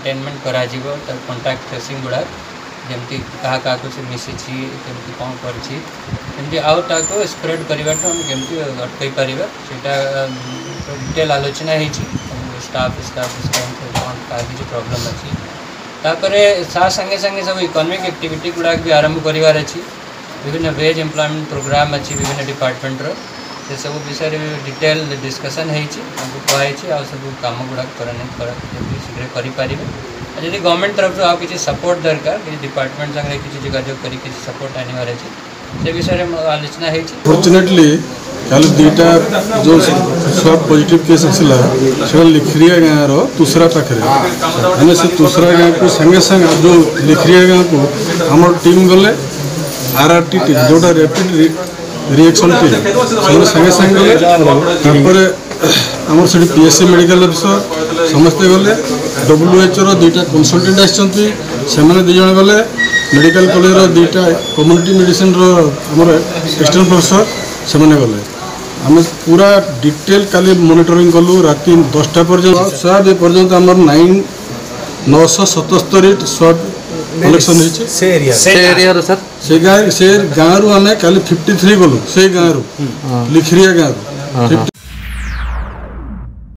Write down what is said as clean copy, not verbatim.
Containment करा जीवो त कांटेक्ट ट्रेसिंग गुडा जमती कहा से मिसी केमती कौन करमती आउ ताको स्प्रेड करने हम केमती अटकई पारिबा सेटा डिटेल आलोचना होती स्टाफ कौन किसी प्रॉब्लम अच्छी तापरे सा संगे संगे सब इकोनॉमिक एक्टिविटी गुड़ा भी आरंभ करिवार अछि विभिन्न वेज एम्प्लॉयमेंट प्रोग्राम अच्छी विभिन्न डिपार्टमेंट से सब विषय डिटेल डिस्कसन होती सब कम गुड़ा शीघ्र करें यदि गवर्नमेंट तरफ आउ किसी सपोर्ट दरकार किसी डिपार्टमेंट संगे किसी जोगाजोग कर किसी सपोर्ट आनिबार अछि से विषय आलोचना होती। फॉर्चुनेटली कल दुईटा जो सब पॉजिटिव केस आसला से लिखरिया गाँव रो दूसरा पाखे मैंने से दूसरा गाँव को संगे संगे जो लिखरिया गाँव को आम टीम गले RRT टीम जोटा रैपिड रिएक्शन टीम से संगे संगे गले आमर से PSC मेडिकल अफिसर समस्ते गले WHO दुईटा कंसल्टेंट आसछंती सेमाने दुई जण गले मेडिकल कॉलेज दुईटा कम्युनिटी मेडिसिन आमर एक्सटर्नल प्रोफेसर सेमाने गले आम पूरा डिटेल काली मॉनिटरिंग कलु राति 10टा पर्यंत सब ए पर्यंत आमर 977 स्वाब कलेक्शन होइछे से एरिया सर से गाँव रु आम काली 53 गलु से गाँव रु लिखरिया गाँव